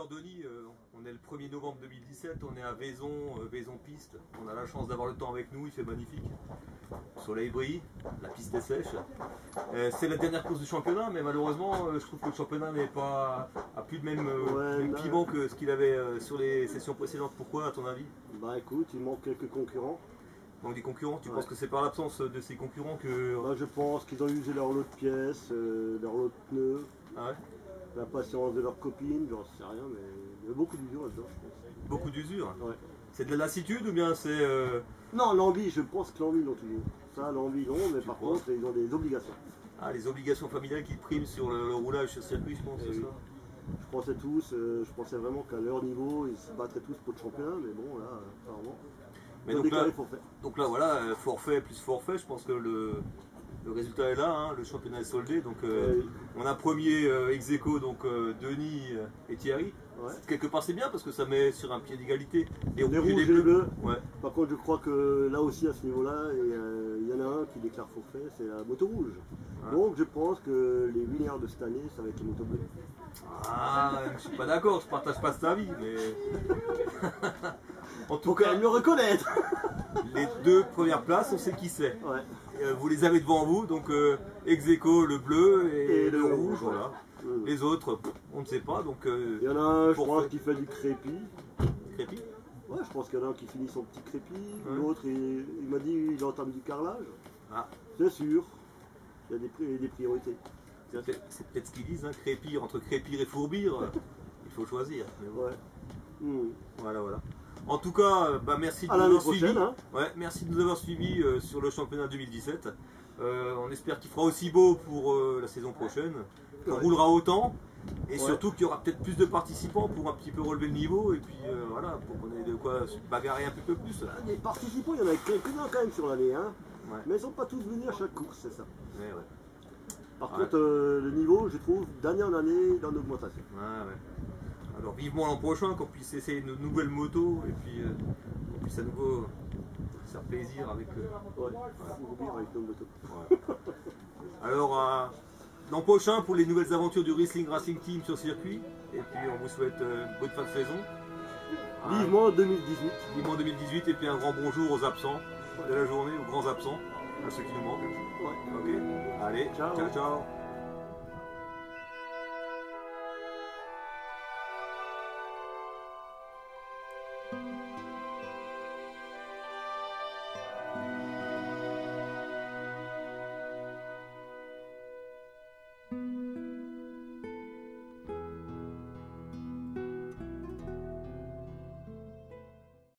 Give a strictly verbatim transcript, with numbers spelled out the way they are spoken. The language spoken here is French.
d'ailleurs, Denis, euh, on est le premier novembre deux mille dix-sept, on est à Vaison, euh, Vaison Piste. On a la chance d'avoir le temps avec nous, il fait magnifique. Le soleil brille, la piste est sèche. Euh, c'est la dernière course du championnat, mais malheureusement, euh, je trouve que le championnat n'est pas a plus le même, euh, Ouais, même là, piment que ce qu'il avait euh, sur les sessions précédentes. Pourquoi, à ton avis? Bah écoute, il manque quelques concurrents. Donc des concurrents, tu Ouais. penses que c'est par l'absence de ces concurrents que... Bah, je pense qu'ils ont usé leur lot de pièces, euh, leur lot de pneus, Ah ouais, la patience de leurs copines, j'en sais rien, mais il y a beaucoup d'usure là-dedans, je pense. beaucoup d'usure. Ouais. C'est de la lassitude ou bien c'est... euh, Non, l'envie, je pense que l'envie, ils l'ont toujours. Ça, l'envie, ils l'ont, mais Tu par crois? contre, ils ont des obligations. ah, les obligations familiales qui priment sur le, le roulage sur circuit, je pense, Eh c'est oui. ça? Je pensais tous, euh, je pensais vraiment qu'à leur niveau, ils se battraient tous pour le championnat, mais bon, là, euh, apparemment, Mais ils ont donc là, déclaré forfait. donc là, voilà, euh, forfait plus forfait, je pense que le, le résultat est là, hein, le championnat est soldé. Donc euh, Eh oui. on a premier euh, ex aequo, donc euh, Denis euh, et Thierry. Ouais. Quelque part c'est bien parce que ça met sur un pied d'égalité les Les rouges et rouges les et les bleus. bleus. Ouais. Par contre, je crois que là aussi, à ce niveau-là, il y, a- il y en a un qui déclare forfait, c'est la moto rouge. Ouais. Donc, je pense que les winners de cette année, ça va être les motos bleues. Ah, je suis pas d'accord, je partage pas cet avis, mais en tout Faut quand cas, même le reconnaître. les deux premières places, on sait qui c'est. Ouais. Euh, Vous les avez devant vous, donc euh, ex aequo, le bleu et, Et le le rouge, rouge, voilà. Mmh. Les autres, pff, on ne sait pas, donc euh, Il y en a un, je Forfait. pense, qui fait du crépi. crépi. Ouais, je pense qu'il y en a un qui finit son petit crépi. Ouais. L'autre, il, il m'a dit il entame du carrelage. Ah, C'est sûr. Il y a des, pri- des priorités. c'est peut-être c'est peut-être ce qu'ils disent, hein, crépir, entre crépir et fourbir, euh, il faut choisir. Mais bon, Ouais. Mmh. voilà, voilà. En tout cas, euh, bah, merci de À nous l'année avoir suivis. prochaine, hein. Ouais, merci de nous avoir suivis euh, sur le championnat deux mille dix-sept. Euh, on espère qu'il fera aussi beau pour euh, la saison prochaine, qu'on Ouais. roulera autant, et Ouais. surtout qu'il y aura peut-être plus de participants pour un petit peu relever le niveau, et puis euh, voilà, pour qu'on ait de quoi se bagarrer un peu plus. Les participants, il y en a quelques-uns quand même sur l'année, hein. Ouais. Mais ils ne sont pas tous venus à chaque course, c'est ça. Ouais, ouais. Par Ouais. contre, euh, le niveau, je trouve, d'année en année, il est en augmentation. Ouais, ouais. Alors vivement l'an prochain qu'on puisse essayer une nouvelle moto et puis euh, qu'on puisse à nouveau se faire plaisir avec eux. Ouais, fourbir avec nos motos. Ouais. Alors euh, l'an prochain pour les nouvelles aventures du Riesling Racing Team sur circuit, et puis on vous souhaite euh, une bonne fin de saison. Ah, Vivement deux mille dix-huit. vivement deux mille dix-huit, et puis un grand bonjour aux absents de la journée, aux grands absents, à ceux qui nous manquent. Ouais. Ok. Allez, Ciao. ciao ciao.